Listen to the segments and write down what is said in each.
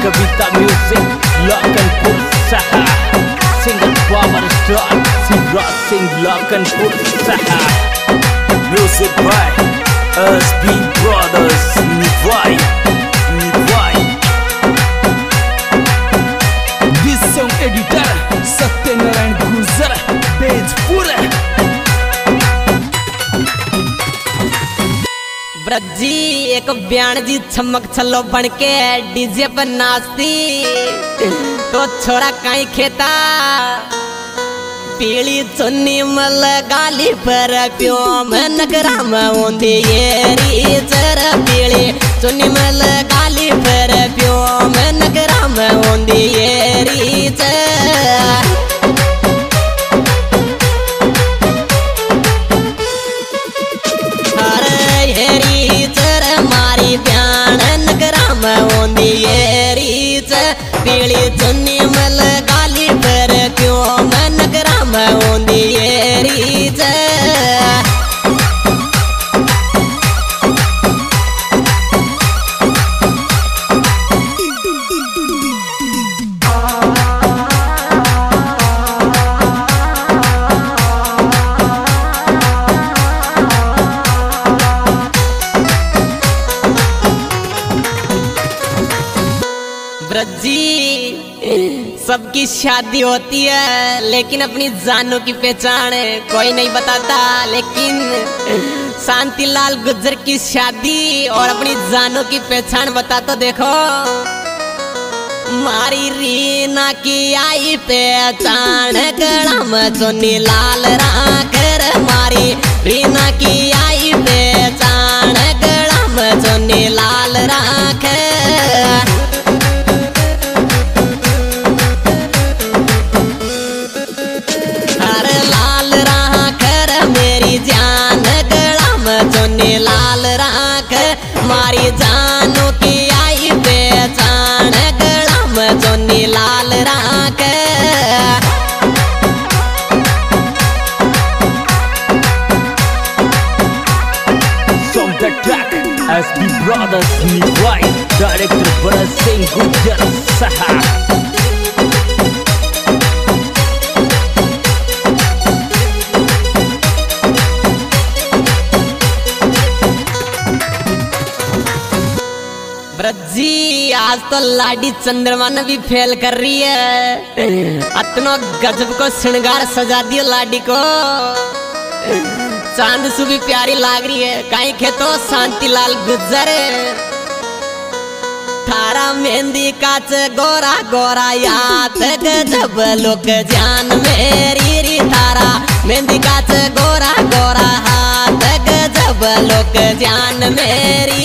Kavita music Lakhanpur Saha singer power star Shivraj Singh Lakhanpur Saha music by SB Brothers निभाई this song editor Satyanarayan Gurjar Bejpur Braji एक ब्याण जी छमक छलो बन के डीजे पर नाचती तो छोरा कहीं खेता पीली चुन्नी मल गाली पर प्यो में नगरा में ओंदी येरी चर पीली चुन्नी मल गाली पर प्यो में नगरा में ओंदी येरी चर पीली चुन्नी मल गाली पर क्यों मैं नगरा में ओंदी येरी ब्रजी सबकी शादी होती है लेकिन अपनी जानों की पहचान कोई नहीं बताता। लेकिन शांतिलाल गुर्जर की शादी और अपनी जानों की पहचान बता तो देखो। मारी रीना की आई पहचान कड़म चुन्नी लाल राखर मारी रीना की आई पहचान कड़म चुन्नी लाल राखर चुन्नी लाल राख मारी जानू की आई पहचान गड़म चुन्नी लाल राख Song the track SB Brothers निभाई डायरेक्टर भरत सिंह गुर्जर सहा ब्रजी आज तो लाडी चंद्रमा ने भी फेल कर रही है। इतना गजब को श्रृंगार सजा दिया लाडी को चांद सु भी प्यारी लाग रही है। कहीं खेतो शांतिलाल गुर्जर थारा मेहंदी काच गोरा गोरा याद गजब लोक जान मेरी री थारा मेहंदी काच गोरा गोरा हाथ गजब लोक जान मेरी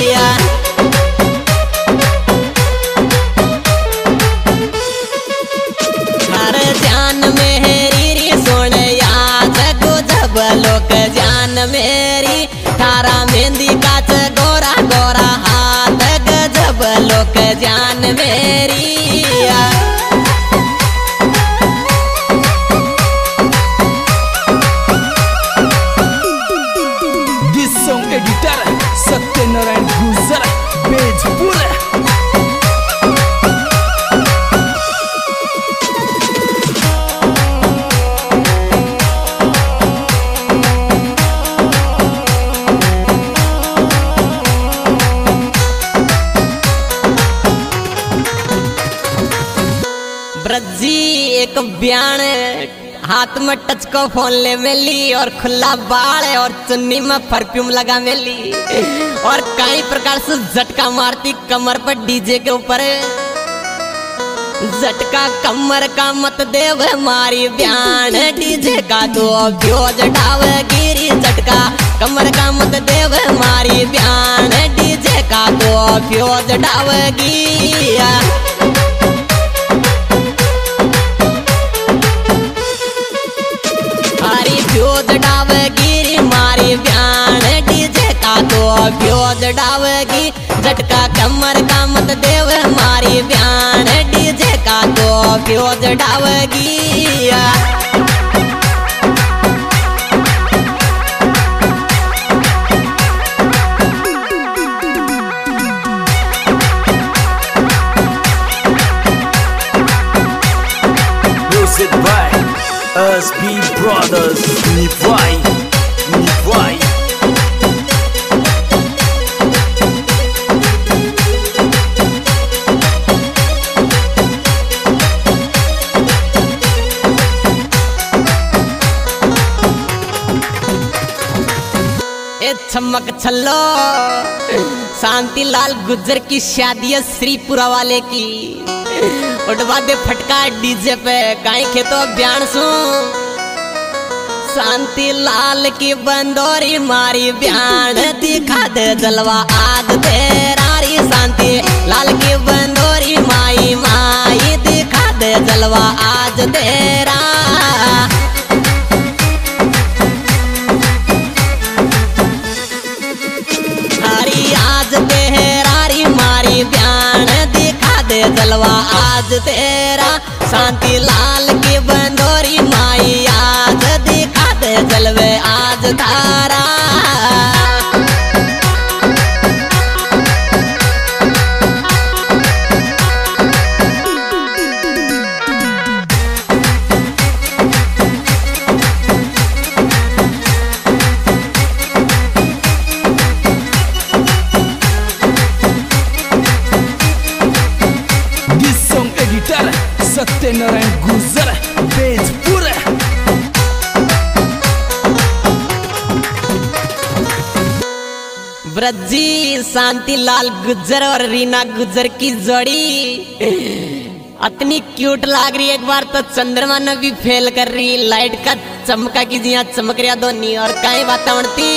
लोक जान मेरी थारा मेहंदी काच गोरा गोरा हाथ गजब लोक जान मेरी this song editor Satyanarayan Gurjar Bejpur Braji एक ब्याण हाथ में टच को फोन ले मिली और खुला बाल और चुन्नी में परफ्यूम लगा मिली और कई प्रकार से झटका मारती कमर पर डीजे के ऊपर झटका कमर का मत देव मारी ब्याण डीजे का तो भ्योज डाव गिरी झटका कमर का मत देव मारी ब्याण डीजे का तो भ्योज डाव गिया भ्योज डावगी मारी ब्याण डीजे का तो भ्योज डावगी झटका कमर का मत देव मारी ब्याण डीजे का तो भ्योज डावगी Brothers Nivai चमक छल्लो शांति लाल गुज्जर की शादी है श्रीपुरा वाले की। उठवा दे फटका डीजे पे काई खेतो बयान सू। शांति लाल की बंदोरी मारी बयान दिखा दे जलवा आज तेरारी। शांति लाल की बंदोरी माई माई दिखा दे जलवा आज तेरा। जलवा आज तेरा शांति लाल की बंदोरी माई आज दिखा दे जलवे आज धारा। सत्यनारायण गुज्जर बेजपुर। ब्रजी शांति लाल गुज्जर और रीना गुज्जर की जोड़ी इतनी क्यूट लाग रही। एक बार तो चंद्रमा ने भी फेल कर रही। लाइट का चमका की जिया चमक रहा दोनों और काई वातावरण।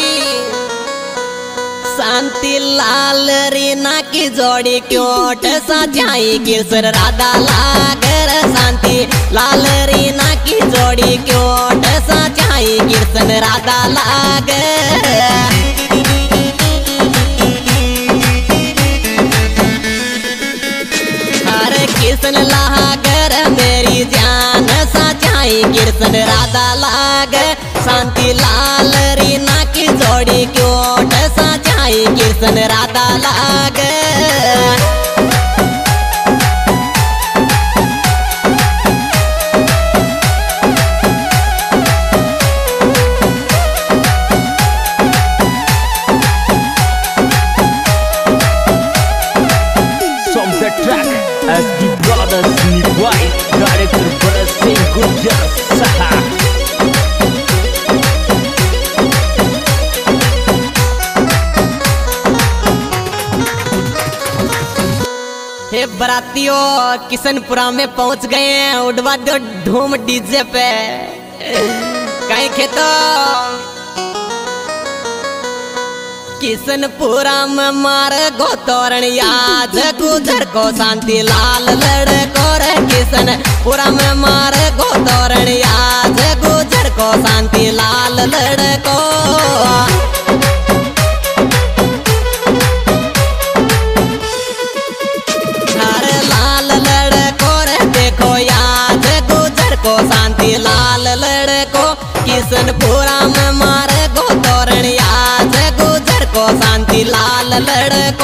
शांति लाल रीना की जोड़ी क्यूट सजाई किसर राधा लागर। शांति लाल रीना की जोड़ी क्यूट सजाई किसन राधा लागर। हरे किसन लागर मेरी जान सजाई किसन राधा लागर। शांति लाल रीना की जोड़ी क्यूट सजाई किसन राधा लागे। From the track SB Brothers Nivai, director Bharat Singh Gujjar Saha। हे बरातियों किशनपुरा में पहुंच गए हैं। उड़वा दो धूम डीजे पे कहीं खेतो। किशनपुरा में मार गो तोरण याद गुजर को शांति लाल लड़को रे। किशनपुरा में मार गो तोरण याद गुजर को शांति लाल लड़को। शांति लाल लड़को किशनपुरा में मारे गो तोरण याद गुजर को शांति लाल लड़को।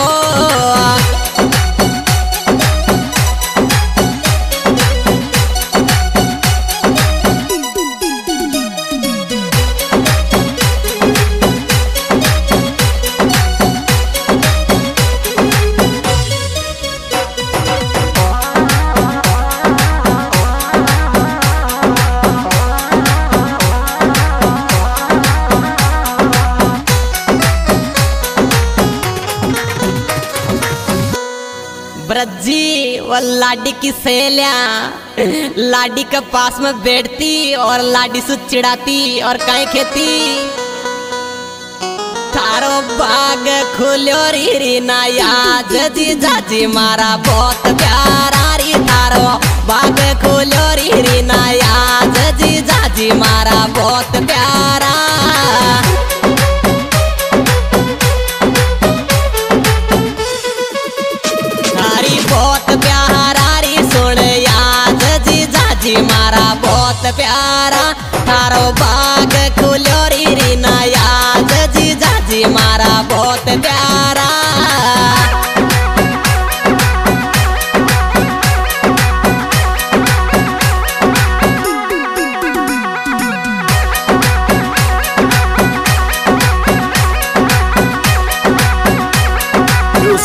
ब्रजी वो लाडी की सहेलियां लाडी के पास में बैठती और लाडी से चिढ़ाती और काई खेती। थारो बाग खुलो री ना याद जीजा जी मारा बहुत प्यारा री। थारो बाग खुलो री ना याद जीजा जी मारा बहुत प्यारा। मारा बहुत प्यारा थारो बाग खुलो री ना याद जीजा जी मारा बहुत प्यारा।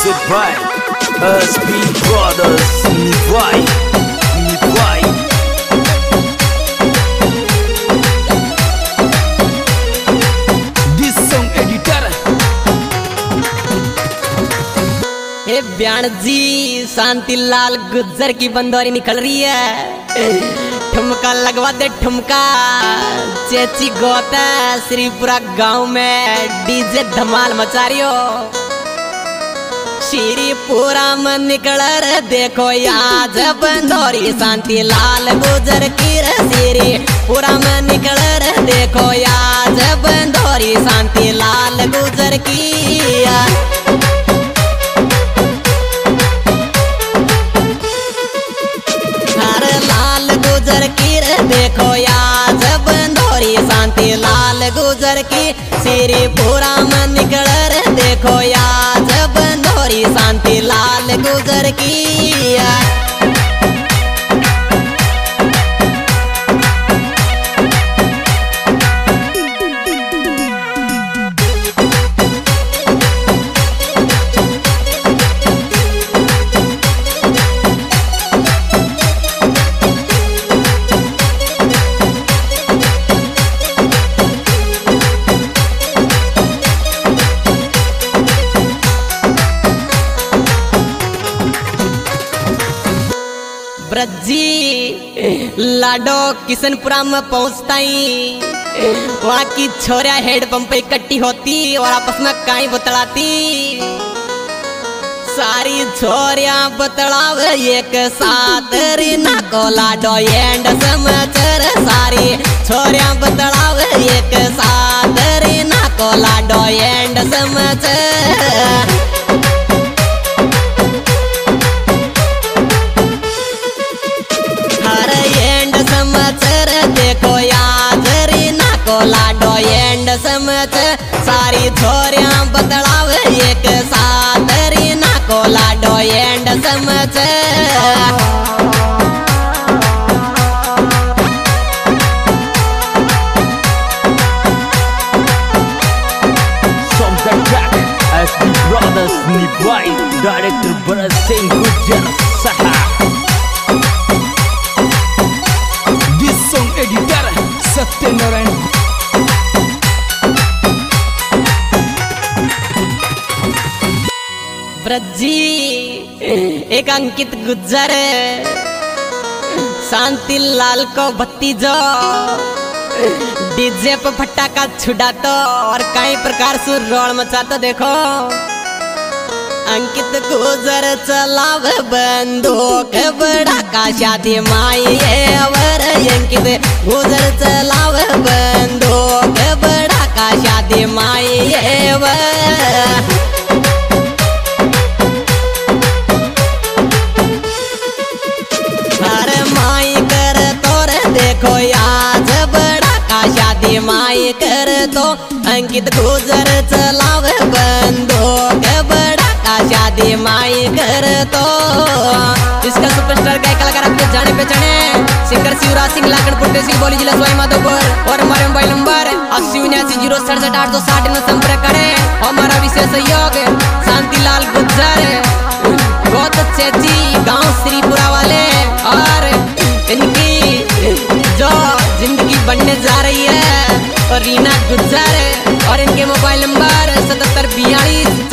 Music by SB Brothers Nivai. This song editor हे ब्याण जी, शांति लाल गुज्जर की बंदौरी निकल रही है। ठुमका लगवा दे ठुमका, चेची गोता श्रीपुरा गांव में डीजे धमाल मचा रही हो। श्रीपुरा में निकल रे देखो आज बंदौरी शांति लाल गुज्जर की रे। श्रीपुरा में निकल रे देखो आज बंदौरी शांति लाल गुज्जर की। देखो आज बंदौरी शांति लाल गुज्जर की। श्रीपुरा में निकल रे देखो आज बंदौरी शांति लाल गुज्जर की। ब्रजी लाडो किशनपुरा में पहुंचता ही वहाँ की छोरिया हेड पंप पे इकट्ठी होती और आपस में काई बतलाती। सारी छोरिया बतलाव एक साथ रीना को लाडो एंड समाचार। सारी छोरिया बतलाव एक साथ रीना को लाडो एंड समाचार। देखो आज रीना को लाडो एंड समाचार। सारी छोरियां बतलाव एक साथ रीना को लाडो एंड समाचार। Song the track SB Brothers Nivai. Director Bharat Singh Gujjar Saha. Editor Satyanarayan. Braji एक अंकित गुज्जर शांति लाल को भतीजो डीजे पे फटाका छुड़ातो और कई प्रकार से रोल मचातो। देखो अंकित गुजर चलाव बंदूक बड़ा का शादी माई और अंकित गुजर चलाव बंदूक बड़ा का शादी माई अरे माई कर तो रे देखो आज बड़ा का शादी माई कर तो। अंकित गुजर चलाव बंदूक बड़ा शादी माई कर तो। इसका सुपरस्टार गायक कलाकार आपके जाने पहचाने सिंगर शिवराज सिंह लाखनपुर तहसील बोली जिला सवाई माधोपुर। और हमारे मोबाइल नंबर 8079067860 में संपर्क करें। हमारा विशेष सहयोग शांति लाल गुज्जर बहुत अच्छे जी गांव श्रीपुरा वाले और इनकी जो जिंदगी बनने जा रही है और रीना गुज्जर और इनके मोबाइल नंबर 7742